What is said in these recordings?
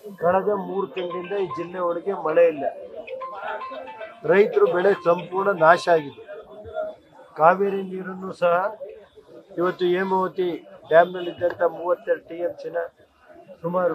ಕಳೆದ 3 ತಿಂಗಳಿಂದ ಈ ಜಿಲ್ಲೆ ಒಳಗೆ ಮಳೆ ಇಲ್ಲ. ರೈತರು ಬೆಳೆ ಸಂಪೂರ್ಣ ನಾಶ ಆಗಿದೆ. ಕಾವೇರಿ ನೀರನ್ನು ಸಹ ಇವತ್ತು ಹೇಮಾವತಿ ಡ್ಯಾಮ್ನಲ್ಲಿದ್ದಂಥ 32 TMCನ ಸುಮಾರು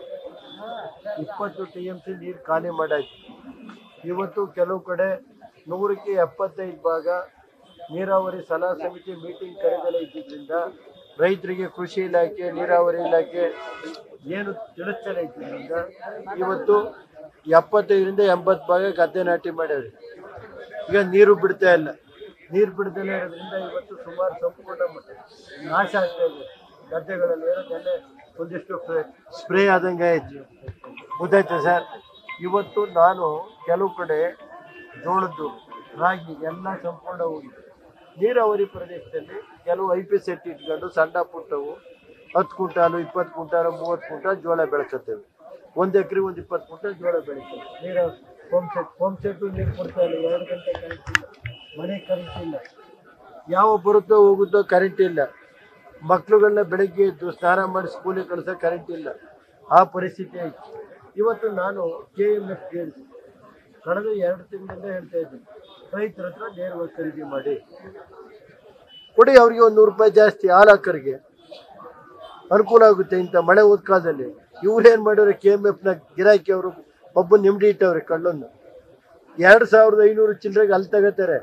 20 TMC ನೀರು ಖಾಲಿ ಮಾಡಾಯ್ತು. ಇವತ್ತು ಕೆಲವು ಕಡೆ 100ಕ್ಕೆ 75 ಭಾಗ ನೀರಾವರಿ ಸಲಹಾ ಸಮಿತಿ ಮೀಟಿಂಗ್ ಕರೆದಲೇ ಇದ್ದಿದ್ದರಿಂದ ರೈತರಿಗೆ ಕೃಷಿ ಇಲಾಖೆ ನೀರಾವರಿ ಇಲಾಖೆ ಏನು ತಿಳಿಸ್ತಲೇ ಇದ್ದಿದ್ದರಿಂದ ಇವತ್ತು 75ರಿಂದ 80 ಭಾಗ ಗದ್ದೆ ನಾಟಿ ಮಾಡ್ಯಾವ್ರಿ. ಈಗ ನೀರು ಬಿಡ್ತಾ ಇಲ್ಲ. ನೀರು ಬಿಡ್ದಲೇ ಇರೋದ್ರಿಂದ ಇವತ್ತು ಸುಮಾರು ಸಂಪೂರ್ಣ ನಾಶ ಆಗ್ತಾ ಇದೆ. ಗದ್ದೆಗಳಲ್ಲಿ ಇರೋದೆಲ್ಲ ಒಂದಿಷ್ಟು ಸ್ಪ್ರೇ ಆದಂಗೆ ಆಯ್ತು. ಗೊತ್ತಾಯ್ತು ಸರ್. ಇವತ್ತು ನಾನು ಕೆಲವು ಕಡೆ ಜೋಳದ್ದು ರಾಗಿ ಎಲ್ಲ ಸಂಪೂರ್ಣ ಹೋಗಿದೆ. ನೀರಾವರಿ ಪ್ರದೇಶದಲ್ಲಿ ಕೆಲವು IP ಸೆಟ್ ಇಟ್ಕೊಂಡು ಸಣ್ಣ ಪುಟ್ಟವು 10 ಕ್ವಿಂಟಾಲು 20 ಕ್ವಿಂಟಾಲು 30 ಕ್ವಿಂಟಾಲ್ ಜೋಳ ಬೆಳೆಸುತ್ತೇವೆ. 1 ಎಕರೆ 20 ಕ್ವಿಂಟಾಲ್ ಜೋಳ ಬೆಳೀತೇವೆ. ನೀರಾವರಿ ಪಂಪ್ ಸೆಟ್ಟು ನೀರು ಕೊಡ್ತಾ ಇಲ್ಲ. 2 ಗಂಟೆ ಕರೆಂಟ್ ಇಲ್ಲ. ಮನೆ ಕರೆಂಟ್ ಇಲ್ಲ. ಯಾವ ಬರುತ್ತೋ ಹೋಗುತ್ತೋ ಕರೆಂಟ್ ಇಲ್ಲ. ಮಕ್ಕಳುಗಳನ್ನ ಬೆಳಗ್ಗೆ ಎದ್ದು ಸ್ನಾನ ಮಾಡಿ ಸ್ಕೂಲಿಗೆ ಕಳಿಸೋ ಕರೆಂಟ್ ಇಲ್ಲ. ಆ ಪರಿಸ್ಥಿತಿ ಆಯಿತು. ಇವತ್ತು ನಾನು KMF ಕೇಳಿದೆ. ಕಳೆದ 2 ತಿಂಗಳಿಂದ ಹೇಳ್ತಾ ಇದ್ದೀನಿ, ರೈತರ ಹತ್ರ ನೇರವಾಗಿ ಖರೀದಿ ಮಾಡಿ ಕೊಡಿ, ಅವ್ರಿಗೆ ಒಂದು 100 ರೂಪಾಯಿ ಜಾಸ್ತಿ ಹಾಲಾಕರಿಗೆ ಅನುಕೂಲ ಆಗುತ್ತೆ. ಇಂಥ ಮಳೆ ಹೋದ ಕಾಲದಲ್ಲಿ ಇವ್ರೇನು ಮಾಡಿದ್ರೆ KMFನ ಗಿರಾಕಿ ಅವರು ಒಬ್ಬ ನಿಮ್ಡಿ ಇಟ್ಟವ್ರೆ ಕಳ್ಳನ್ನು. 2500 ಚಿಲ್ಲರೆಗೆ ಅಲ್ಲಿ ತಗೋತಾರೆ.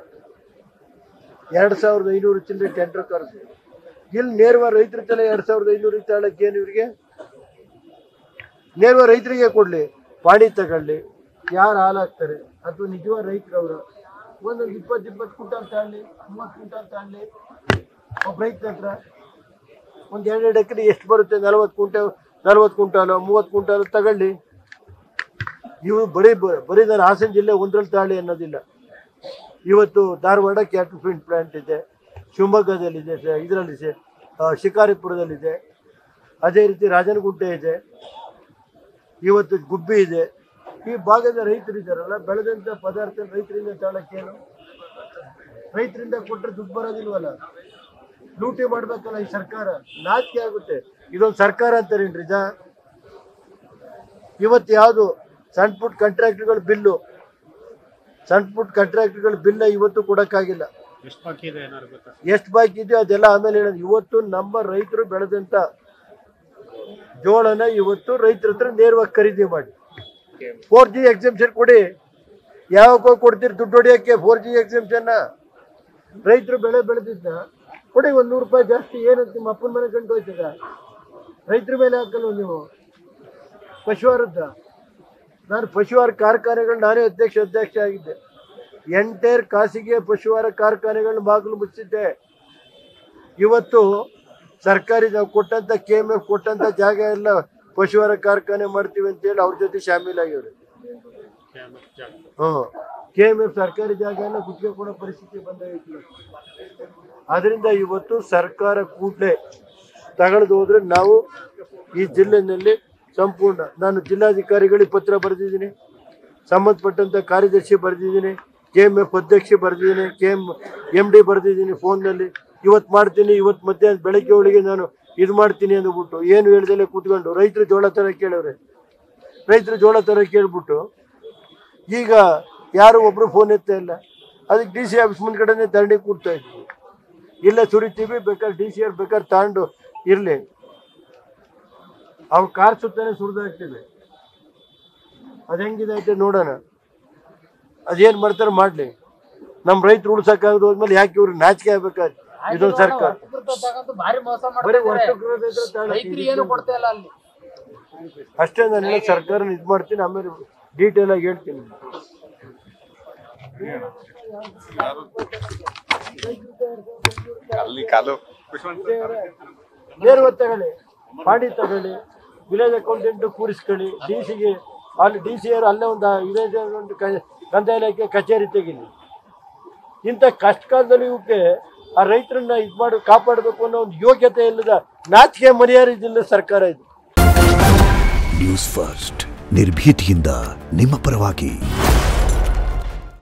2500 ಚಿಲ್ಲರೆ ಟೆಂಡರ್ ಕರೆದು ಇಲ್ಲಿ ನೇರವಾಗಿ ರೈತರ ತಲೆ 2500 ತಗೊಳ್ಳಕ್ಕೆ ಏನು ಇವ್ರಿಗೆ? ನೇರವಾಗಿ ರೈತರಿಗೆ ಕೊಡಲಿ, ಪಾಣಿ ತಗೊಳ್ಳಿ, ಯಾರು ಹಾಲಾಗ್ತಾರೆ ಅಥವಾ ನಿಜವಾದ ರೈತರವರು ಒಂದೊಂದು 20 ಕ್ವಿಂಟಾಲ್ ತಗೊಳ್ಳಿ, 30 ಕ್ವಿಂಟಾಲ್ ತಗೊಳ್ಳಿ. ಒಬ್ಬ ರೈತರ ಹತ್ರ ಒಂದು 2 ಎಕರೆ ಎಷ್ಟು ಬರುತ್ತೆ? 40 ಕ್ವಿಂಟಾಲು 30 ಕ್ವಿಂಟಾಲು ತಗೊಳ್ಳಿ. ಇವು ಬರೀ ನಾನು ಹಾಸನ ಜಿಲ್ಲೆ ಒಂದರಲ್ಲಿ ತಾಳಿ ಅನ್ನೋದಿಲ್ಲ. ಇವತ್ತು ಧಾರವಾಡ ಕ್ಯಾಟಲ್ ಫೀಡ್ ಪ್ಲಾಂಟ್ ಇದೆ, ಶಿವಮೊಗ್ಗದಲ್ಲಿದೆ, ಇದರಲ್ಲಿದೆ, ಶಿಕಾರಿಪುರದಲ್ಲಿದೆ, ಅದೇ ರೀತಿ ರಾಜನಗುಂಟೆ ಇದೆ, ಇವತ್ತು ಗುಬ್ಬಿ ಇದೆ. ಈ ಭಾಗದ ರೈತರಿದ್ದಾರಲ್ಲ, ಬೆಳೆದಂಥ ಪದಾರ್ಥ ರೈತರಿಂದ ತಾಳಕ್ಕೇನು? ರೈತರಿಂದ ಕೊಟ್ಟರೆ ದುಡ್ಡು ಬರೋದಿಲ್ವಲ್ಲ. ಲೂಟಿ ಮಾಡ್ಬೇಕಲ್ಲ ಈ ಸರ್ಕಾರ. ನಾಚಿಕೆ ಆಗುತ್ತೆ. ಇದೊಂದು ಸರ್ಕಾರ ಅಂತಾರೇನ್ರಿ ಇದ? ಇವತ್ತು ಯಾವುದು ಸಣ್ಣ ಪುಟ್ಟ ಕಾಂಟ್ರಾಕ್ಟ್ಗಳ ಬಿಲ್ಲು, ಇವತ್ತು ಕೊಡೋಕ್ಕಾಗಿಲ್ಲ. ಎಷ್ಟು ಬಾಕಿ ಇದೆಯೋ ಅದೆಲ್ಲ ಆಮೇಲೆ ಹೇಳೋದು. ಇವತ್ತು ನಮ್ಮ ರೈತರು ಬೆಳೆದಂಥ ಜೋಳನ ಇವತ್ತು ರೈತರ ಹತ್ರ ನೇರವಾಗಿ ಖರೀದಿ ಮಾಡಿ 4G ಎಕ್ಸೆಂಪ್ಷನ್ ಕೊಡಿ. ಯಾವಾಗ ಕೊಡ್ತೀರಿ ದುಡ್ಡು ಹೊಡಿಯೋಕ್ಕೆ 4G ಎಕ್ಸೆಂಪ್ಷನ್ನ? ರೈತರು ಬೆಳೆ ಬೆಳೆದಿದ್ದ ಕೊಡಿ, ಒಂದು 100 ರೂಪಾಯಿ ಜಾಸ್ತಿ. ಏನಂತ ನಿಮ್ಮ ಅಪ್ಪನ ಮನೆ ಗಂಟು ಹೋಯ್ತದ? ರೈತರ ಮೇಲೆ ಹಾಕಲ್ವ ನೀವು? ಪಶುಹಾರದ್ದ ನಾನು ಪಶುಹಾರ ಕಾರ್ಖಾನೆಗಳು ನಾನೇ ಅಧ್ಯಕ್ಷ ಆಗಿದ್ದೆ. ಎಂಟೈರ್ ಖಾಸಗಿ ಪಶುಹಾರ ಕಾರ್ಖಾನೆಗಳನ್ನ ಬಾಗಿಲು ಮುಚ್ಚಿದ್ದೆ. ಇವತ್ತು ಸರ್ಕಾರಿ ನಾವು ಕೊಟ್ಟಂಥ KMF ಕೊಟ್ಟಂಥ ಜಾಗ ಎಲ್ಲ ಪಶುಹಾರ ಕಾರ್ಖಾನೆ ಮಾಡ್ತೀವಿ ಅಂತೇಳಿ ಅವ್ರ ಜೊತೆ ಶಾಮೀಲಾಗಿವ್ರಿ. KMF ಸರ್ಕಾರಿ ಜಾಗ ಎಲ್ಲ ಗುತ್ತಿಗೆ ಕೊಡೋ ಪರಿಸ್ಥಿತಿ ಬಂದಾಗಿತ್ತು. ಆದ್ರಿಂದ ಇವತ್ತು ಸರ್ಕಾರ ಕೂಡಲೇ ತಗೊಳ್ದು ಹೋದ್ರೆ ನಾವು ಈ ಜಿಲ್ಲೆಯಲ್ಲಿ ಸಂಪೂರ್ಣ, ನಾನು ಜಿಲ್ಲಾಧಿಕಾರಿಗಳಿಗೆ ಪತ್ರ ಬರೆದಿದ್ದೀನಿ, ಸಂಬಂಧಪಟ್ಟಂಥ ಕಾರ್ಯದರ್ಶಿ ಬರೆದಿದ್ದೀನಿ, KMF ಅಧ್ಯಕ್ಷ ಬರೆದಿದ್ದೀನಿ, MD ಬರೆದಿದ್ದೀನಿ ಫೋನ್ನಲ್ಲಿ. ಇವತ್ತು ಮಾಡ್ತೀನಿ, ಇವತ್ತು ಮಧ್ಯಾಹ್ನ ಬೆಳಗ್ಗೆ ಒಳಗೆ ನಾನು ಇದು ಮಾಡ್ತೀನಿ ಅಂದ್ಬಿಟ್ಟು ಏನು ಹೇಳ್ದಲ್ಲೇ ಕೂತ್ಕೊಂಡು ರೈತರು ಜೋಳ ಥರ ಕೇಳವ್ರೆ. ರೈತರು ಜೋಳ ಥರ ಕೇಳ್ಬಿಟ್ಟು ಈಗ ಯಾರು ಒಬ್ಬರು ಫೋನ್ ಎತ್ತಾ ಇಲ್ಲ. ಅದಕ್ಕೆ DC ಆಫೀಸ್ ಮುಂದ್ಗಡೆನೇ ಧರಣಿ ಕೂಡ್ತಾ ಇದ್ವಿ. ಇಲ್ಲ ಸುರಿತೀವಿ, ಬೇಕಾದ್ರೆ DCR ಬೇಕಾದ್ರೆ ತಗೊಂಡು ಇರಲಿ, ಅವ್ರು ಕಾರ್ ಸುತ್ತಾನೆ ಸುರಿದಾಗ್ತೀವಿ. ಅದು ಹೆಂಗಿದೆ ನೋಡೋಣ. ಅದೇನು ಮಾಡ್ತಾರೆ ಮಾಡಲಿ. ನಮ್ಮ ರೈತರು ಉಳ್ಸಕ್ಕಾಗದು ಹೋದ್ಮೇಲೆ ಯಾಕೆ ಇವ್ರು ನಾಚಿಕೆ ಆಗ್ಬೇಕಾದ್ರೆ ಇದೊಂದು ಸರ್ಕಾರ ಅಷ್ಟೇ. ನಾನು ಹೇಳೋ ಸರ್ಕಾರನ ಇದು ಮಾಡ್ತೀನಿ, ಆಮೇಲೆ ಡೀಟೇಲ್ ಆಗಿ ಹೇಳ್ತೀನಿ. ನೇರವಾಗಿ ತಗೊಳ್ಳಿ, ಪಾಣಿ ತಗೊಳ್ಳಿ, ವಿಲೇಜ್ ಅಕೌಂಟೆಂಟ್ ಕೂರಿಸ್ಕೊಳ್ಳಿ, DCಗೆ ಅಲ್ಲಿ DCR ಅಲ್ಲೇ ಒಂದು ಕಂದಾಯ ಇಲಾಖೆ ಕಚೇರಿ ತೆಗೀಲಿ. ಇಂಥ ಕಷ್ಟ ಕಾಲದಲ್ಲಿ ಇವಕ್ಕೆ ಆ ರೈತರನ್ನ ಇದು ಮಾಡಿ ಕಾಪಾಡಬೇಕು ಅನ್ನೋ ಒಂದು ಯೋಗ್ಯತೆ ಇಲ್ಲದ ನಾಚಿಕೆ ಮರ್ಯಾದೆ ಸರ್ಕಾರ ಇದು. ನ್ಯೂಸ್ ಫಸ್ಟ್ ನಿರ್ಭೀತಿಯಿಂದ ನಿಮ್ಮ ಪರವಾಗಿ.